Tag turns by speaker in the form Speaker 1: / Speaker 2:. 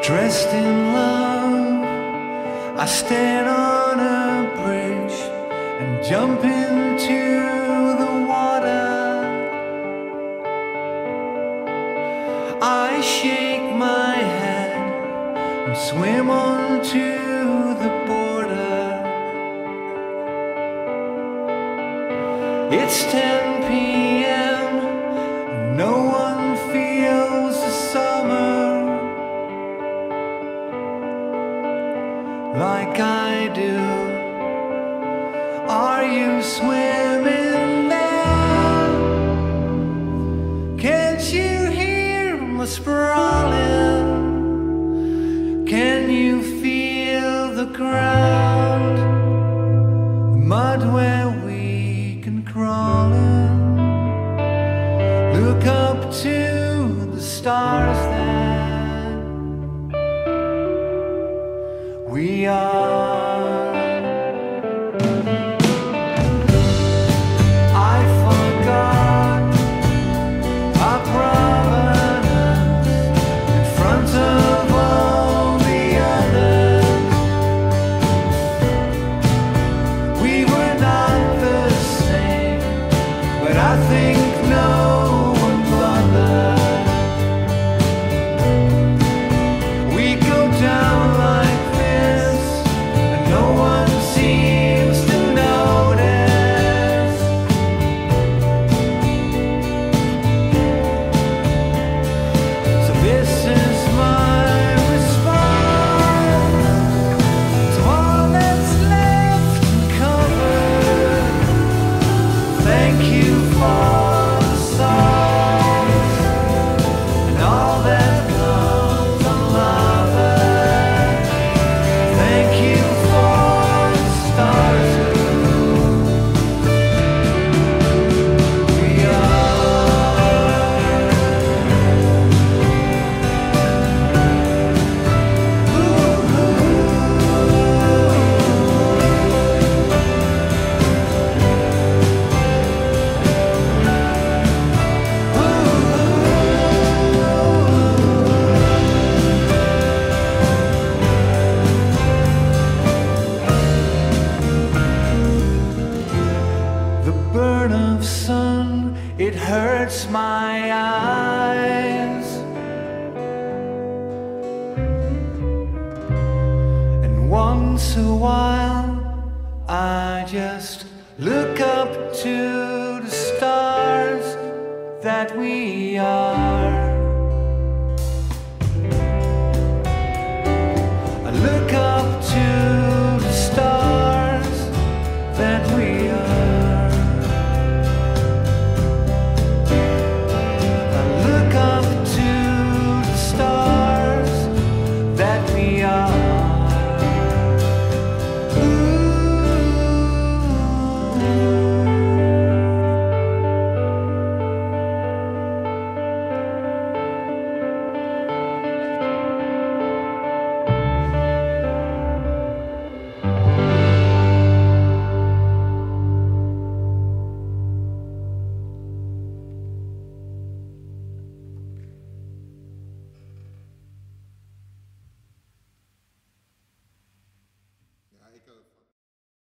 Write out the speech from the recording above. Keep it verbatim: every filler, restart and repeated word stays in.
Speaker 1: Dressed in love, I stand on a bridge and jump into the water. I shake my head and swim on to the border. It's ten p m and no one feels the summer like I do. Are you swimming there? Can't you hear my sprawling? Can you feel the ground, the mud where we can crawl in? Look up to the stars that we are. I forgot our provenance in front of all the others. We were not the same, but I think no one bothered. We go down like this, and no one seems to notice. So this is my response to all that's left uncovered. Thank you for the songs and all that comes unloved. Thank you for the stars who we The burn of sun, it hurts my eyes. And once a while, I just look up to the stars that we are. I look up to the stars that we